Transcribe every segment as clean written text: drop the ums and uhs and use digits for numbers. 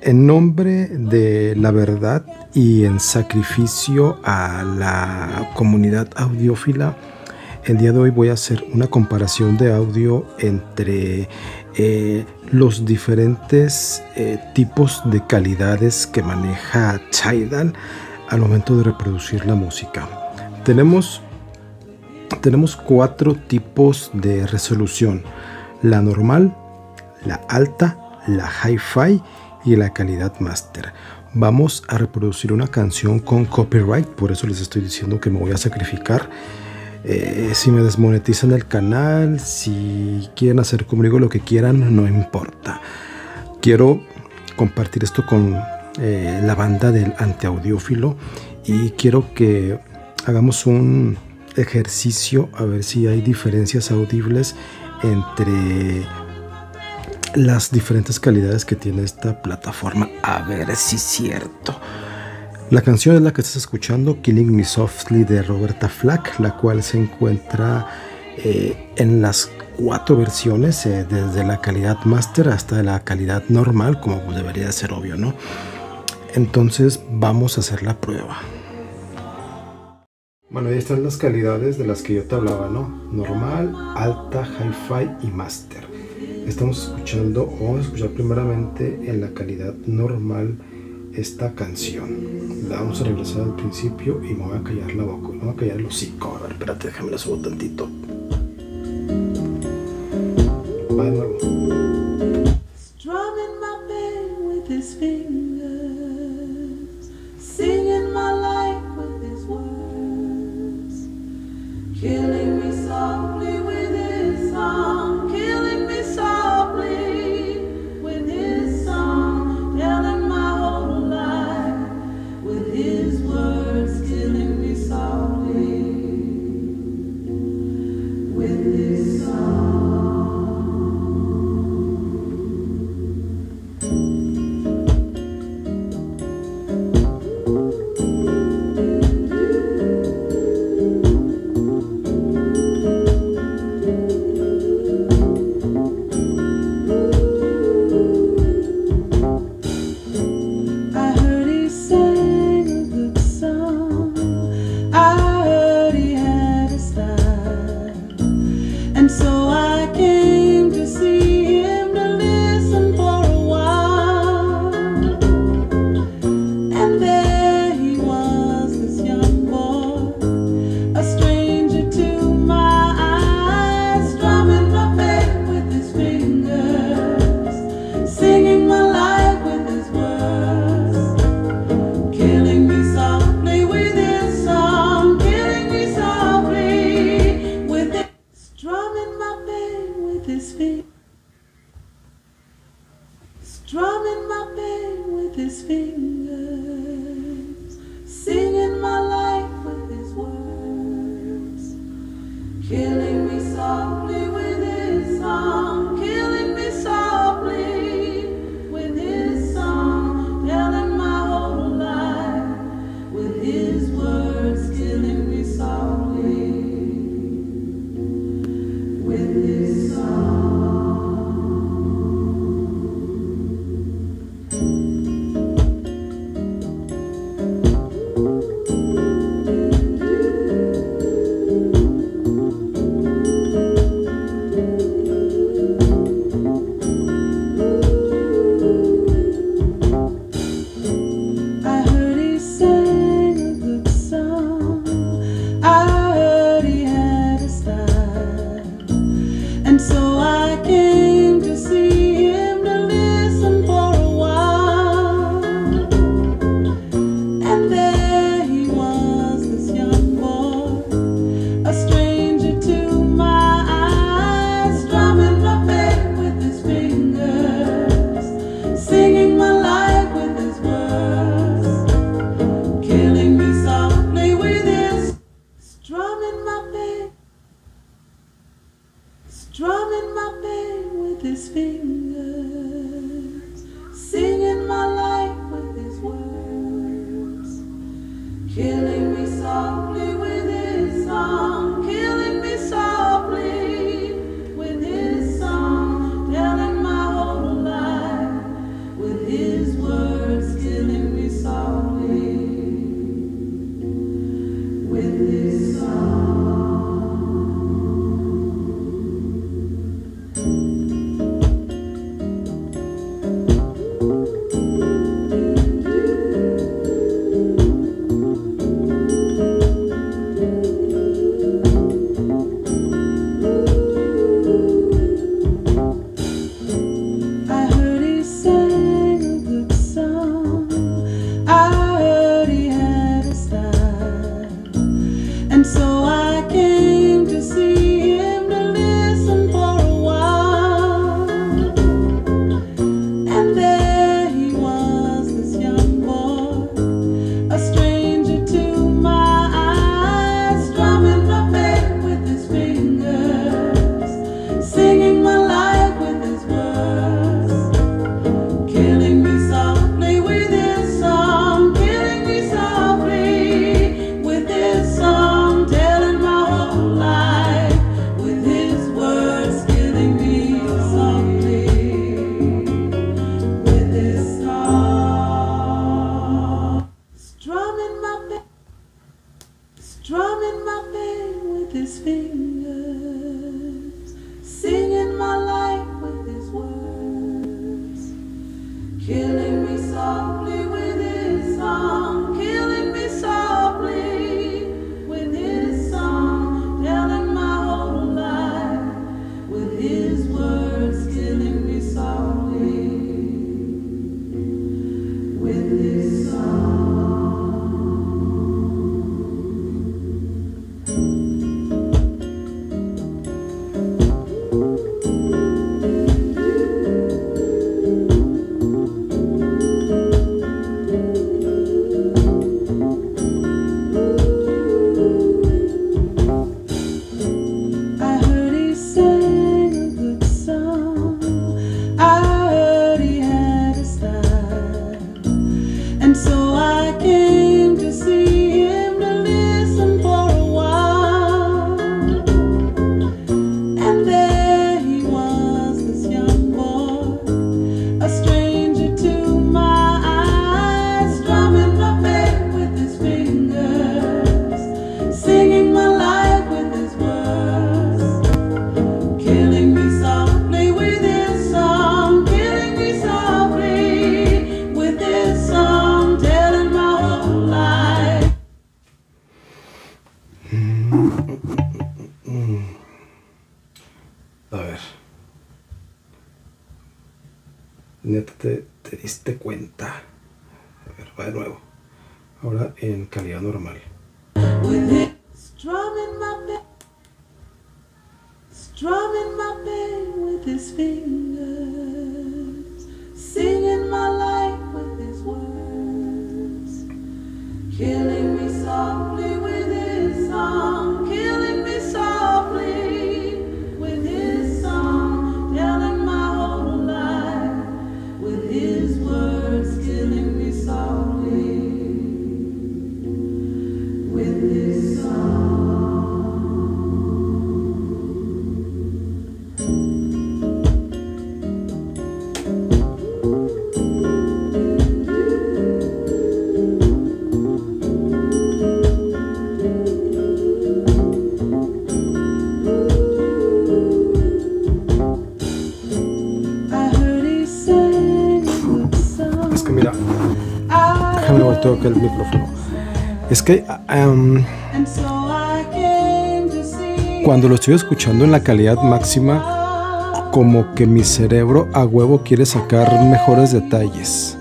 En nombre de la verdad y en sacrificio a la comunidad audiófila, el día de hoy voy a hacer una comparación de audio entre los diferentes tipos de calidades que maneja Tidal al momento de reproducir la música. Tenemos 4 tipos de resolución: la normal, la alta, la hi-fi y la calidad master. Vamos a reproducir una canción con copyright, por eso les estoy diciendo que me voy a sacrificar. Si me desmonetizan el canal, si quieren hacer conmigo lo que quieran, no importa. Quiero compartir esto con la banda del antiaudiófilo y quiero que hagamos un ejercicio a ver si hay diferencias audibles entre las diferentes calidades que tiene esta plataforma, a ver si es cierto. La canción es la que estás escuchando, Killing Me Softly, de Roberta Flack, la cual se encuentra en las 4 versiones, desde la calidad master hasta la calidad normal, como debería ser obvio, ¿no? Entonces vamos a hacer la prueba. Bueno, ahí están las calidades de las que yo te hablaba, ¿no? Normal, alta, hi-fi y master. Vamos a escuchar primeramente en la calidad normal esta canción. La vamos a regresar al principio y me voy a callar la boca, me voy a callar el hocico. A ver, espérate, déjame la subo tantito. Va de nuevo. Strumming my pain with his fingers, singing my life with his words, killing me softly with his song, killing me softly with his song, telling my whole life with his words, killing me softly with his song. Strumming my pain with his fingers, singing my life with his words, killing me softly with his song, killing me softly with his song, telling my whole life with his words, killing me softly with his song. And so I came to see him, to listen for a while. killing me softly with his song, killing me softly with his song, telling my whole life with his words, killing me softly with his song. A ver. Neta, te diste cuenta. A ver, va de nuevo. Ahora en calidad normal. Strumming my pain with his fingers, singing my life with his words, killing me softly with his song, killing me softly with his song, telling my whole life with his words, killing me softly with his song. Es que mira, déjame volteo acá el micrófono. Es que cuando lo estoy escuchando en la calidad máxima, como que mi cerebro a huevo quiere sacar mejores detalles.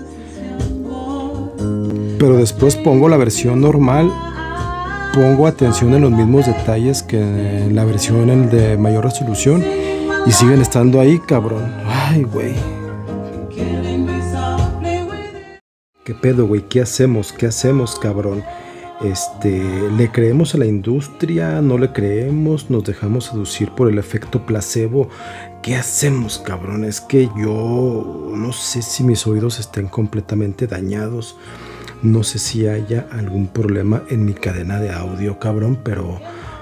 Pero después pongo la versión normal, pongo atención en los mismos detalles que en la versión de mayor resolución y siguen estando ahí, cabrón. Ay, güey. ¿Qué pedo, güey? ¿Qué hacemos? ¿Qué hacemos, cabrón? ¿Le creemos a la industria? ¿No le creemos? ¿Nos dejamos seducir por el efecto placebo? ¿Qué hacemos, cabrón? Es que yo no sé si mis oídos estén completamente dañados. No sé si haya algún problema en mi cadena de audio, cabrón, pero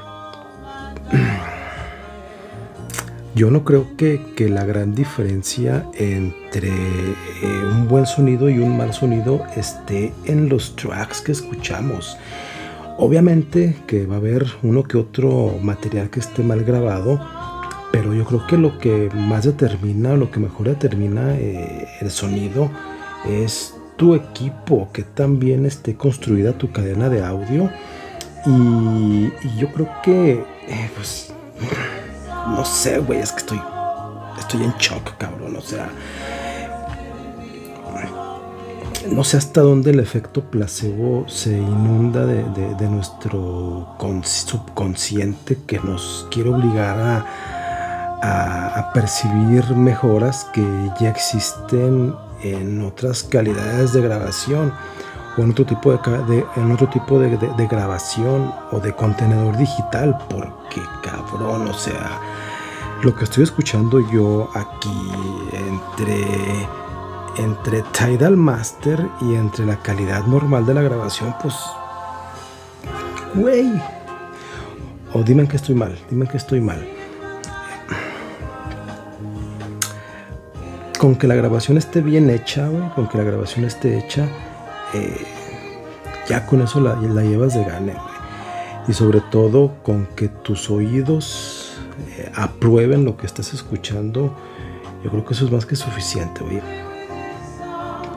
yo no creo que la gran diferencia entre un buen sonido y un mal sonido esté en los tracks que escuchamos. Obviamente que va a haber uno que otro material que esté mal grabado, pero yo creo que lo que más determina, lo que mejor determina el sonido es tu equipo, que también esté construida tu cadena de audio. Y yo creo que pues no sé, güey, es que estoy en shock, cabrón. O sea, no sé hasta dónde el efecto placebo se inunda de nuestro subconsciente, que nos quiere obligar a percibir mejoras que ya existen en otras calidades de grabación o en otro tipo de grabación o de contenedor digital, porque cabrón, o sea, lo que estoy escuchando yo aquí entre Tidal Master y entre la calidad normal de la grabación, pues güey, o dime que estoy mal. Con que la grabación esté bien hecha, güey, con que la grabación esté hecha, ya con eso la llevas de gane, güey. Y sobre todo con que tus oídos aprueben lo que estás escuchando, yo creo que eso es más que suficiente, güey.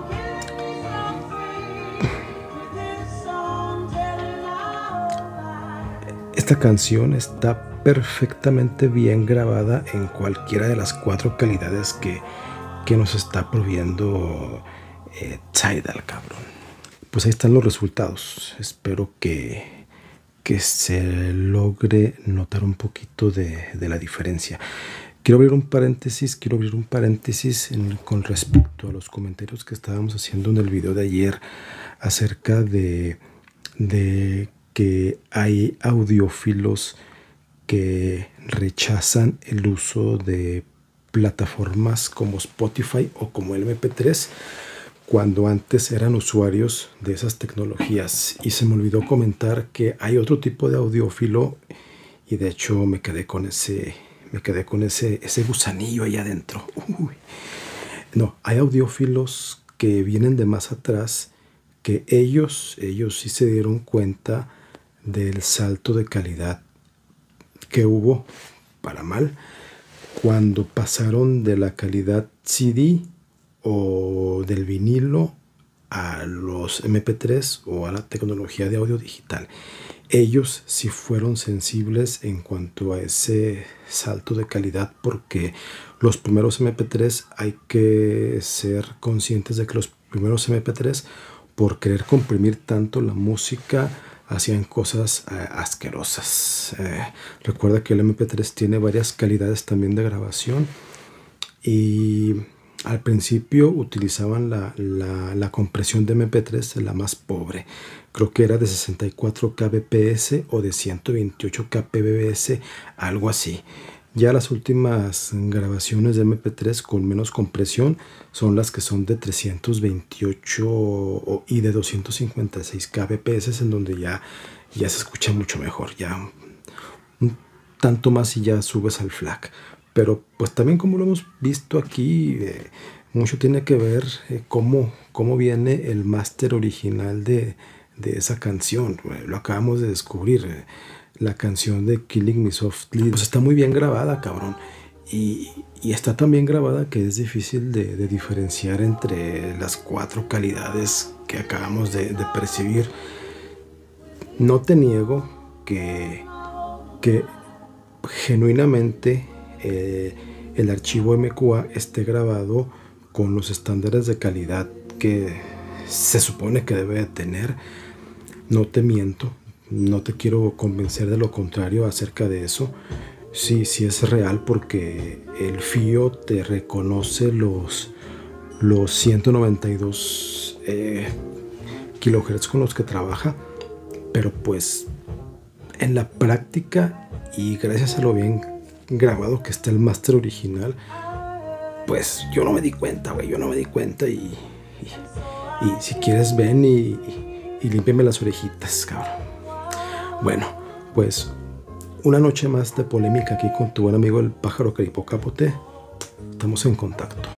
Esta canción está perfectamente bien grabada en cualquiera de las 4 calidades que nos está proveyendo Tidal, cabrón. Pues ahí están los resultados. Espero que se logre notar un poquito de la diferencia. Quiero abrir un paréntesis con respecto a los comentarios que estábamos haciendo en el video de ayer acerca de que hay audiófilos que rechazan el uso de plataformas como Spotify o como el MP3 cuando antes eran usuarios de esas tecnologías. Y se me olvidó comentar que hay otro tipo de audiófilo, y de hecho me quedé con ese gusanillo ahí adentro. Uy. No, hay audiófilos que vienen de más atrás, que ellos sí se dieron cuenta del salto de calidad que hubo, para mal, cuando pasaron de la calidad CD o del vinilo a los MP3 o a la tecnología de audio digital. Ellos sí fueron sensibles en cuanto a ese salto de calidad, porque los primeros MP3, hay que ser conscientes de que los primeros MP3, por querer comprimir tanto la música, hacían cosas asquerosas. Recuerda que el MP3 tiene varias calidades también de grabación, y al principio utilizaban la compresión de MP3, la más pobre. Creo que era de 64 kbps o de 128 kbps, algo así. Ya las últimas grabaciones de MP3 con menos compresión son las que son de 328 y de 256 kbps, en donde ya se escucha mucho mejor, ya un tanto más y ya subes al FLAC. Pero pues también, como lo hemos visto aquí, mucho tiene que ver cómo viene el máster original de esa canción. Lo acabamos de descubrir. La canción de Killing Me Softly pues está muy bien grabada, cabrón. Y está tan bien grabada que es difícil de diferenciar entre las 4 calidades que acabamos de percibir. No te niego que genuinamente el archivo MQA esté grabado con los estándares de calidad que se supone que debe tener. No te miento, no te quiero convencer de lo contrario acerca de eso. Sí es real, porque el FIO te reconoce los 192 kilohertz con los que trabaja, pero pues en la práctica, y gracias a lo bien grabado que está el máster original, pues yo no me di cuenta, güey. Yo no me di cuenta, y si quieres ven y límpiame las orejitas, cabrón. Bueno, pues una noche más de polémica aquí con tu buen amigo el pájaro Caripo Capote. Estamos en contacto.